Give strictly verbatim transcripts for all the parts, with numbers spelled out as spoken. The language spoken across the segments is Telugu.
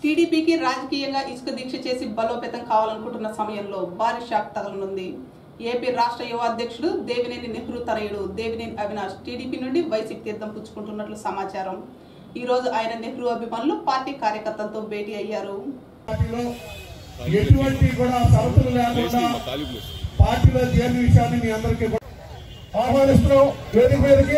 టీడీపీకి రాజకీయంగా ఇసుక దీక్ష చేసి బలోపేతం కావాలనుకుంటున్న సమయంలో భారీ షాక్ తగలనుంది. ఏపీ రాష్ట్ర యువ అధ్యక్షుడు దేవినేని నెహ్రూ తనయుడు దేవినేని అవినాష్ టీడీపీ నుండి వైసీపీ తీర్థం పుచ్చుకుంటున్నట్లు సమాచారం. ఈ రోజు ఆయన నెహ్రూ అభిమానులు పార్టీ కార్యకర్తలతో భేటీ అయ్యారు. ఎటువంటి కూడా సరతులు లేకుండా పార్టీలో చేరిన విషయాన్ని మీ అందరికీ ఆహ్వానిస్తున్నాం. వేదిక మీదకి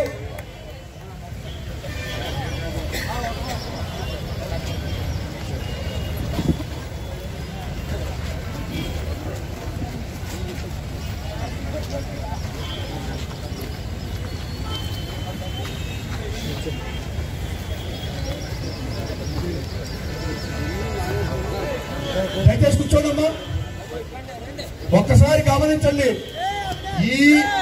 దయచేసి కూర్చోండమ్మా. ఒక్కసారి గమనించండి, ఈ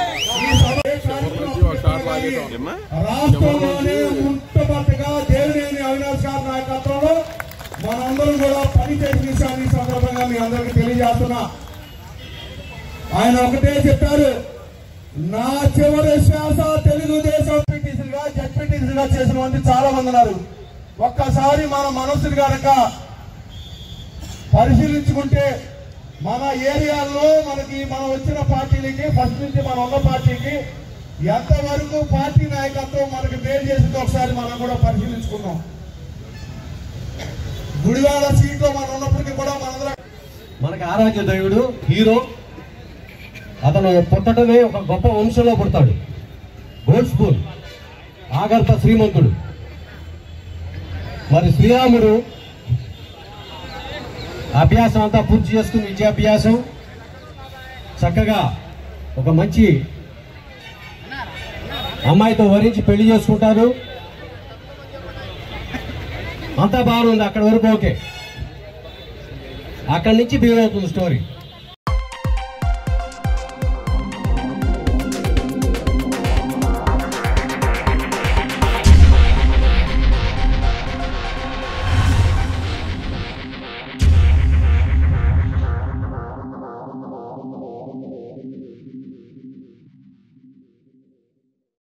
రాష్ట్రంలోనే ముట్టమట్టుగా దేవినేని అవినాష్ గారి నాయకత్వంలో మనందరం కూడా పనిచేసిన విషయాన్ని సందర్భంగా మీ అందరికీ తెలియజేస్తున్నా. ఆయన ఒకటే చెప్పారు, నా చివరి శ్వాస తెలుగుదేశం ఎంపీటీసీలుగా జడ్పీటీసీలుగా చేసిన మంది చాలా మంది ఉన్నారు. ఒక్కసారి మన మనసులు కనుక పరిశీలించుకుంటే మన ఏరియాల్లో మనకి మనం వచ్చిన పార్టీలకి ఫస్ట్ నుంచి మనం ఉన్న పార్టీకి ఎంతవరకు పార్టీ నాయకత్వం మనకి మేలు చేసిందో ఒకసారి మనం కూడా పరిశీలించుకున్నాం. గుడివాడ సీట్లో మనం ఉన్నప్పటికీ కూడా మనందరం మనకి ఆరాధ్య దైవుడు హీరో. అతను పుట్టడమే ఒక గొప్ప వంశంలో పుడతాడు. గోల్డ్ స్పూన్ ఆగర్భ శ్రీమంతుడు. మరి శ్రీరాముడు అభ్యాసం అంతా పూర్తి చేసుకుని విద్యాభ్యాసం చక్కగా ఒక మంచి అమ్మాయితో వరించి పెళ్లి చేసుకుంటారు. అంతా బాగుంది, అక్కడి వరకు ఓకే. అక్కడి నుంచి బిగిన్ అవుతుంది స్టోరీ.